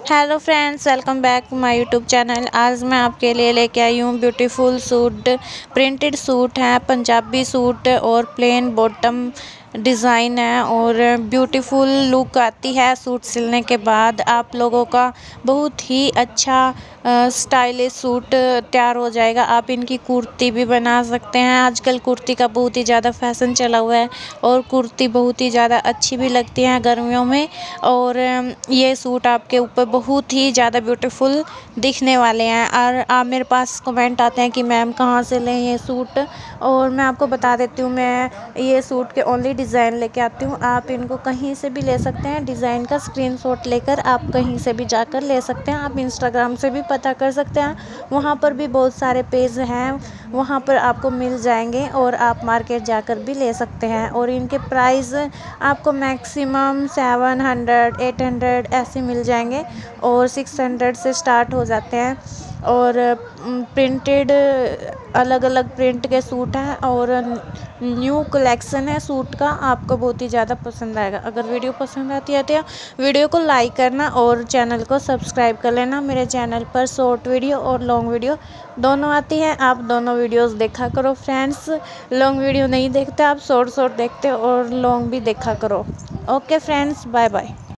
Hello friends, welcome back to my YouTube channel. आज मैं आपके लिए लेके आई हूँ ब्यूटीफुल सूट। प्रिंटेड सूट है, पंजाबी सूट और प्लेन बॉटम डिज़ाइन है और ब्यूटीफुल लुक आती है सूट सिलने के बाद। आप लोगों का बहुत ही अच्छा स्टाइलिश सूट तैयार हो जाएगा। आप इनकी कुर्ती भी बना सकते हैं। आजकल कुर्ती का बहुत ही ज़्यादा फैशन चला हुआ है और कुर्ती बहुत ही ज़्यादा अच्छी भी लगती हैं गर्मियों में। और ये सूट आपके ऊपर बहुत ही ज़्यादा ब्यूटीफुल दिखने वाले हैं। और आप मेरे पास कमेंट आते हैं कि मैम कहाँ से लें ये सूट, और मैं आपको बता देती हूँ, मैं ये सूट के ओनली डिज़ाइन लेके आती हूँ। आप इनको कहीं से भी ले सकते हैं। डिज़ाइन का स्क्रीनशॉट लेकर आप कहीं से भी जाकर ले सकते हैं। आप इंस्टाग्राम से भी पता कर सकते हैं, वहाँ पर भी बहुत सारे पेज हैं, वहाँ पर आपको मिल जाएंगे और आप मार्केट जाकर भी ले सकते हैं। और इनके प्राइस आपको मैक्सिमम 700 800 ऐसे मिल जाएंगे और 600 से स्टार्ट हो जाते हैं। और प्रिंटेड अलग अलग प्रिंट के सूट हैं और न्यू कलेक्शन है सूट का। आपको बहुत ही ज़्यादा पसंद आएगा। अगर वीडियो पसंद आती है तो वीडियो को लाइक करना और चैनल को सब्सक्राइब कर लेना। मेरे चैनल पर शॉर्ट वीडियो और लॉन्ग वीडियो दोनों आती हैं। आप दोनों वीडियोस देखा करो फ्रेंड्स। लॉन्ग वीडियो नहीं देखते आप, शॉर्ट देखते और लॉन्ग भी देखा करो। Okay friends, bye bye.